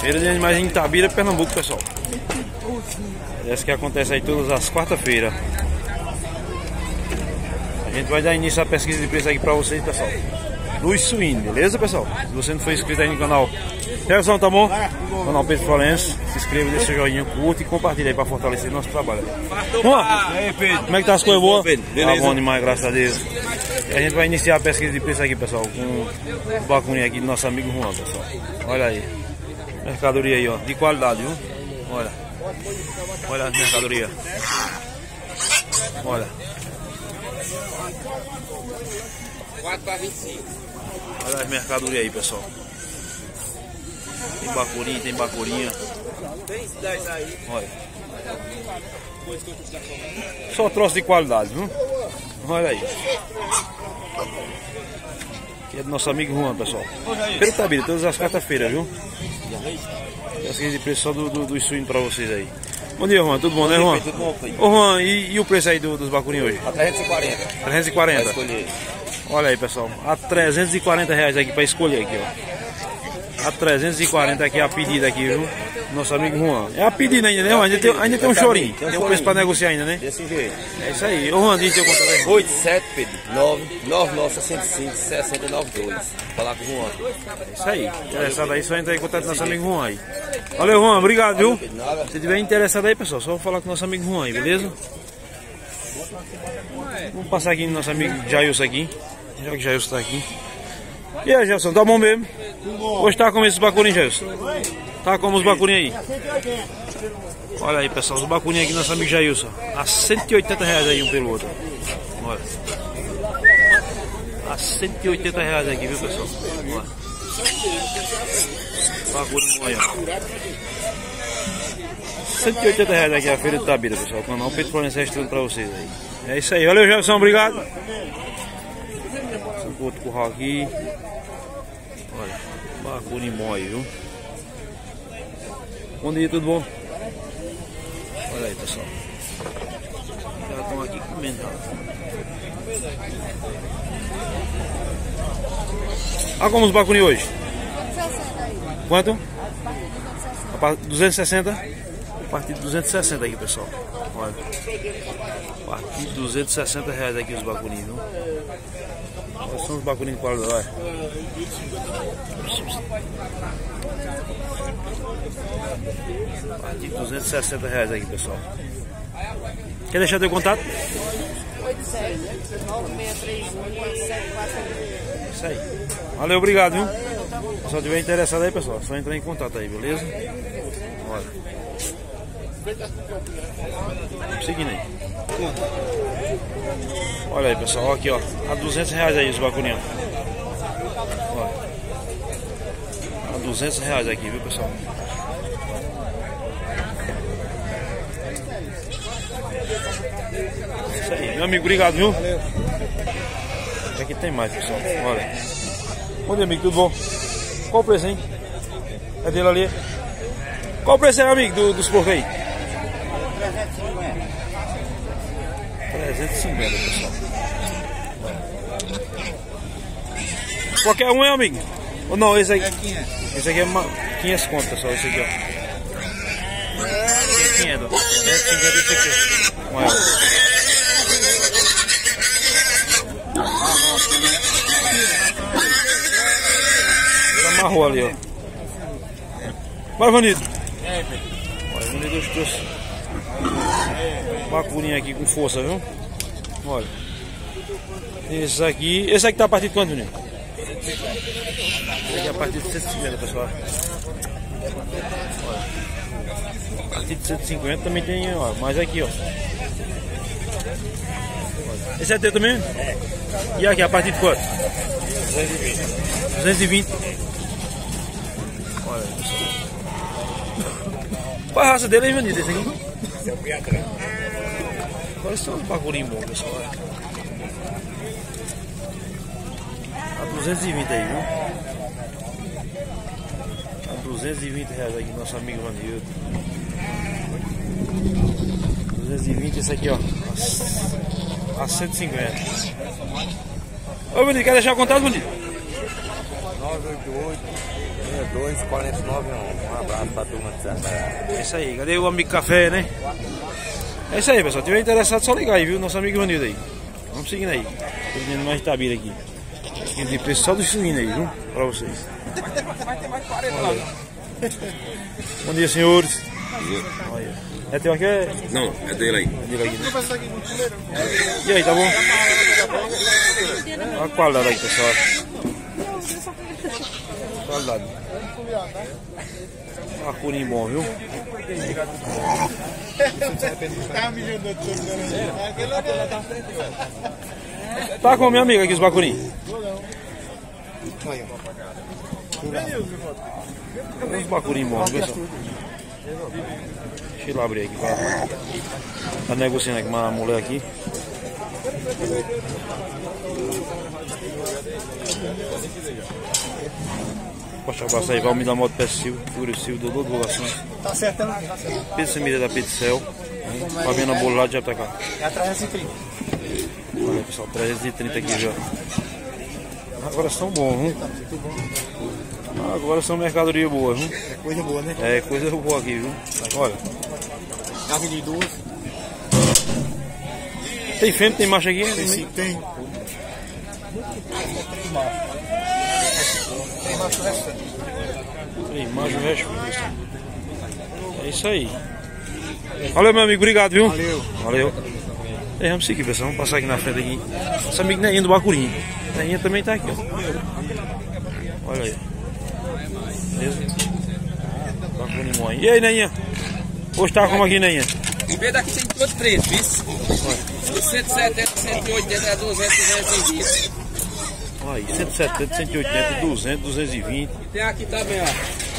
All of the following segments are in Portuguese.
Feira de Animais em Itabira, Pernambuco, pessoal. Essa que acontece aí todas as quarta-feiras. A gente vai dar início à pesquisa de preço aqui pra vocês, pessoal. Dos suínos, beleza, pessoal? Se você não for inscrito aí no canal, Gerson, tá bom? Canal Pedro Florencio, se inscreva, deixa seu joinha, curta e compartilha aí pra fortalecer nosso trabalro. Vamos lá! E aí, Pedro? Como é que tá as coisas boas? Tá bom demais, graças a Deus. E a gente vai iniciar a pesquisa de preço aqui, pessoal, com o bacuninho aqui do nosso amigo Juan, pessoal. Olha aí. Mercadoria aí, ó, de qualidade, viu? Olha. Olha as mercadorias. Olha. 4 para 25. Olha as mercadorias aí, pessoal. Tem bacurinha. Tem 10 aí. Olha. Só troço de qualidade, viu? Olha aí. Aqui é do nosso amigo Juan, pessoal. Pelo Itabira, todas as quarta-feiras, viu? Pesquisa de preço só dos suínos pra vocês aí. Bom dia, Juan. Tudo bom, né, Juan? Tudo bom, filho. Ô, Juan, e o preço aí dos bacurinhos hoje? A 340. 340. Vai escolher. Olha aí, pessoal. A 340 reais aqui pra escolher aqui, ó. A 340 aqui a pedida aqui, viu? Nosso amigo Juan. É a pedida ainda, né, Juan? Ainda tem um chorinho. Tem um preço pra negociar ainda, né? Desse jeito. É isso aí. Ô, Juan, diz teu contato aí. 87, Pedro. 99965 6092. Falar com o Juan. É isso aí. Interessado aí, só entra em contato com nosso amigo Juan aí. Valeu, Juan. Obrigado, viu? Se tiver interessado aí, pessoal, só falar com nosso amigo Juan aí, beleza? Vamos passar aqui no nosso amigo Jailson aqui. Já que Jailson tá aqui. E aí, Jailson, tá bom mesmo? Hoje tá como esses bacurinhos, Jailson? Tá como os bacurinhos aí? Olha aí, pessoal, os bacurinhos aqui, nosso amigo Jailson. A 180 reais aí um pelo outro. Olha. A 180 reais aqui, viu, pessoal? Olha. Bacurinho aí, ó. 180 reais aqui a feira de Itabira, pessoal. O canal Pedro Florencio registrando pra vocês aí. É isso aí. Valeu, Jailson, obrigado. Outro curral aqui. Olha, bacurinho bom aí, viu? Bom dia, tudo bom? Olha aí, pessoal. Já estão aqui comendo. Olha como os bacurinhos hoje. Quanto? 260? A partir de 260 aqui, pessoal. Olha. A partir de 260 reais aqui os bacurinhos, viu? Olha, são os bacurinhos de qualidade, olha. A partir de 260 reais aqui, pessoal. Quer deixar teu contato? 87-9631-741. Isso aí. Valeu, obrigado, viu? Se só tiver interessado aí, pessoal, só entrar em contato aí, beleza? Olha. Seguindo aí. Olha aí, pessoal, aqui, ó. A 200 reais aí os bacurinhos. Olha. A 200 reais aqui, viu, pessoal? Isso aí, meu amigo, obrigado, viu? Aqui tem mais, pessoal. Olha. Bom dia, amigo, tudo bom? Qual o preço, hein? É dele ali? Qual o preço aí, amigo, dos porcos aí? 350, pessoal. Qualquer um, é, amigo? Ou não, esse aqui? Esse aqui é 500 conto, pessoal. Esse aqui, ó. 500, 550 esse aqui, ó. Ele amarrou ali, ó. Bora, Vanito. Olha, o Vanito trouxe bacurinha aqui com força, viu? Olha. Esse aqui tá a partir de quanto, menino? Esse aqui é a partir de 150, pessoal. Olha. A partir de 150 também tem, ó. Mais aqui, ó. Olha. Esse é teu também? É. E aqui, a partir de quanto? 220. Olha, pessoal. Qual a raça dele, hein, Vanito? Esse aqui? Esse é o Piatrão. Olha só os bacurinhos bons, pessoal. A 220 aí, viu? A 220 reais aqui, nosso amigo Vanildo. 220 esse aqui, ó. A 150. Ô, Bonito, quer deixar o contato, Bonito? 988-62-4911. Um abraço pra turma de Serra. É isso aí, cadê o amigo café, né? É isso aí, pessoal. Se tiver interessado, só ligar aí, viu? Nosso amigo Ivanildo aí. Vamos seguindo aí. Tô vendendo mais tabira aqui. Aqui tem preço só do suíno aí, viu? Pra vocês. Bom dia, senhores. Olha. É teu aqui? Não, é dele aí. É dele aqui, né? E aí, tá bom? Olha a qualidade aí, pessoal. Qualidade. Bacurim bom, viu? Tá com a minha amiga aqui os bacurim. Os bacurim bons, pessoal. Deixa eu abrir aqui pra... Tá negociando aqui com uma mulher aqui. Poxa, abraço aí, Valmir da Moto Pessil, Yuri Silva, Dodô Divulgações. Tá certo, né? Pedro Semira da Pedicel. Fabiana Bolo lá de Japitacá. É a 330. Olha pessoal, 330 aqui já. Agora são bons, viu? Agora são mercadoria boa, viu? É coisa boa, né? É coisa boa aqui, viu? Olha. Carne de duas. Tem fêmea, tem macho aqui? Tem sim, tem. Tem macho restante. Tem macho restante. É isso aí. Valeu, meu amigo, obrigado, viu? Valeu. Valeu. É, vamos seguir, pessoal. Vamos passar aqui na frente aqui. Esse amigo Neinha do Bacurim. Neinha também tá aqui, ó. Olha aí. Beleza? Bacurim bom aí. E aí, Neinha? Hoje tá como aqui, Neinha? O B daqui tem todo preço, isso. 170, 180, é 200, 220. Aí, 170, 180, 200, 220. E tem aqui também, ó.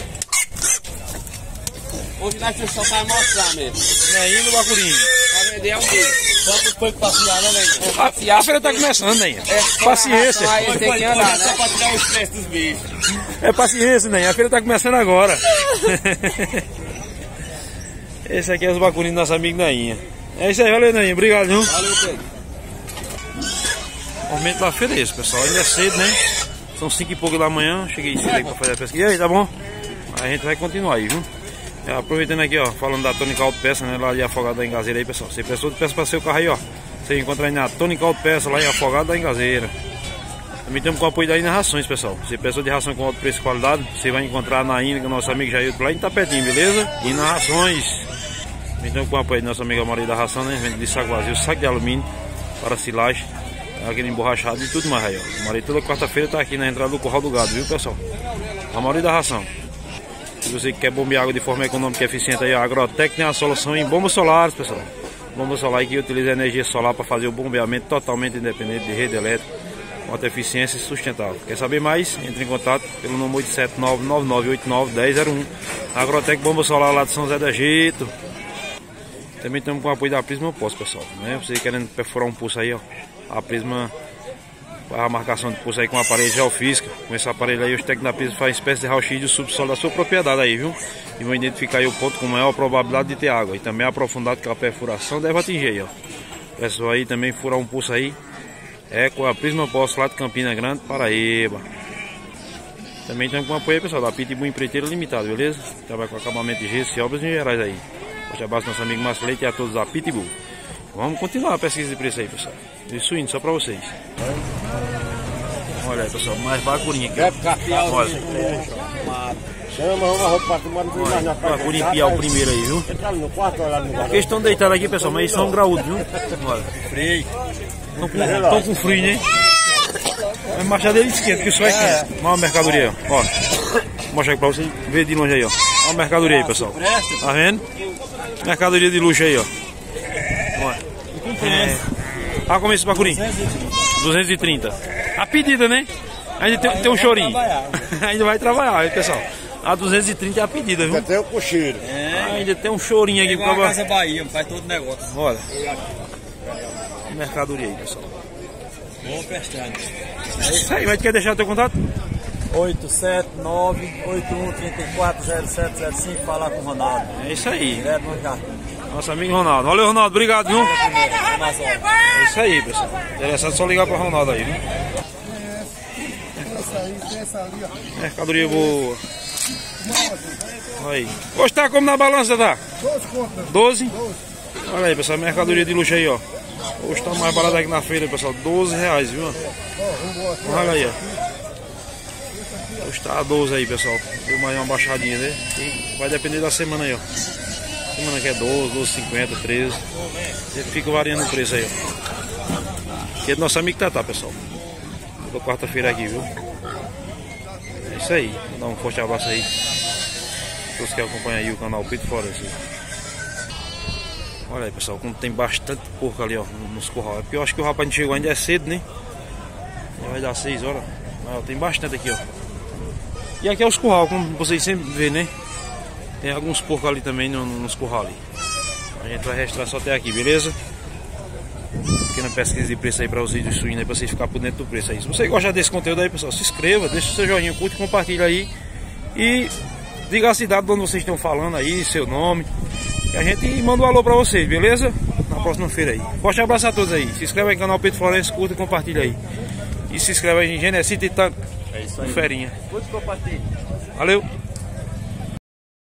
Hoje nós temos só para mostrar mesmo. Neinha do Bacurim. Pra vender é um dele. Só depois que passear, né, velho? A feira tá começando, Neinha. Paciência. Aí tem que andar, né? Só pra tirar o estresse dos bichos. É paciência, Neinha. A feira tá começando agora. Esse aqui é os bacurim do nosso amigo Neinha. É isso aí, valeu, Neinha. Obrigado, viu? Valeu, Pedro. O aumento da feira é esse, pessoal. Ainda é cedo, né? São 5 e pouco da manhã. Cheguei cedo aí pra fazer a pesquisa. E aí, tá bom? A gente vai continuar aí, viu? É, aproveitando aqui, ó, falando da Tônica Autopeça, né? Lá de Afogado da Engazeira aí, pessoal. Você prestou de peça pra seu carro aí, ó. Você encontra aí na Tônica Autopeça, lá em Afogado da Engazeira. Também temos com o apoio da Ina Rações, pessoal. Você prestou de ração com alto preço e qualidade, você vai encontrar na Ina, com o nosso amigo Jair, lá em Tapetinho, beleza? Ina Rações. Então com o apoio da nossa amiga Maria da Ração, né? Vende de saco vazio, saco de alumínio para silagem, aquele emborrachado e tudo mais aí, ó. A Maria toda quarta-feira tá aqui na entrada do Curral do Gado, viu, pessoal? A Maria da Ração. Se você quer bombear água de forma econômica e eficiente aí, a Agrotec tem a solução em bombas solares, pessoal. Bomba solar que utiliza energia solar para fazer o bombeamento totalmente independente de rede elétrica, com alta eficiência e sustentável. Quer saber mais? Entre em contato pelo número 879-9989-1001. Agrotec Bomba Solar lá de São José do Egito. Também estamos com o apoio da Prisma Poço, pessoal, né? Você querendo perfurar um pulso aí, ó, a Prisma faz a marcação de pulso aí com o aparelho geofísica. Com esse aparelho aí, os técnicos da Prisma fazem espécie de raio-x do subsolo da sua propriedade aí, viu? E vão identificar aí o ponto com maior probabilidade de ter água. E também a profundidade que a perfuração deve atingir aí, ó. Pessoal aí também furar um pulso aí é com a Prisma Poço lá de Campina Grande, Paraíba. Também estamos com o apoio aí, pessoal, da Pitbull Empreiteira Limitada, beleza? Trabalha com acabamento de gesso e obras em gerais aí. Forte abraço nosso amigo Márcio Leite e a todos da Pitbull. Vamos continuar a pesquisa de preço aí, pessoal. Isso indo só pra vocês. Olha aí, pessoal, mais bacurinha aqui. Olha. Bacurinha piau primeiro aí, viu? Eles estão deitados aqui, pessoal, mas eles são graúdos, viu? Olha. Frio. Estão com frio, né? Mas machado ele esquenta, que isso vai quente. Olha a mercadoria, ó. Vou mostrar aqui pra vocês, ver de longe aí, ó. Olha a mercadoria aí, pessoal. Tá vendo? Mercadoria de luxo aí, ó. Olha. Olha como é esse bacurim. 230. A pedida, né? Ainda tem um chorinho. Ainda vai trabalhar, aí, pessoal. A 230 é a pedida, viu? Ainda tem o cocheiro. Ainda tem um chorinho aqui. Igual a Casa Bahia, faz todo negócio. Olha. Mercadoria aí, pessoal. Bom pestane. É isso aí, vai querer deixar o teu contato? 879-8134-0705, falar com o Ronaldo. É isso aí. Direto no carro. Nosso amigo Ronaldo. Valeu, Ronaldo. Obrigado, viu? É isso aí, pessoal. Interessante só ligar para Ronaldo aí, viu? Mercadoria boa. Aí. Hoje tá como na balança, tá? 12? Olha aí, pessoal, mercadoria de luxo aí, ó. Hoje tá mais barato aqui na feira, pessoal. 12 reais, viu? Olha aí, ó. Hoje tá a 12 aí, pessoal. Deu mais uma baixadinha, né? E vai depender da semana aí, ó. Semana que é 12, 12,50, 13. Sempre fica variando o preço aí, ó. Aqui é do nosso amigo Tatá, pessoal. Toda quarta-feira aqui, viu? É isso aí. Vou dar um forte abraço aí. Todos que acompanham aí o canal Peito Florencio. Olha aí, pessoal, como tem bastante porco ali, ó, nos curral. É porque eu acho que o rapaz não chegou ainda, é cedo, né? Já vai dar 6 horas. Mas ó, tem bastante aqui, ó. E aqui é os curral, como vocês sempre vê, né? Tem alguns porcos ali também nos curral ali. A gente vai registrar só até aqui, beleza? Pequena pesquisa de preço aí para os vídeos suínos aí, pra vocês ficarem por dentro do preço aí. Se você gosta desse conteúdo aí, pessoal, se inscreva, deixa o seu joinha, curte, compartilha aí. E diga a cidade de onde vocês estão falando aí, seu nome. E a gente manda um alô pra vocês, beleza? Na próxima feira aí. Forte abraço a todos aí. Se inscreve aí no canal Peito Florencio, curta e compartilha aí. E se inscreve aí em Genesi Titã. É isso aí. Ferinha. Curte e compartilha. Valeu!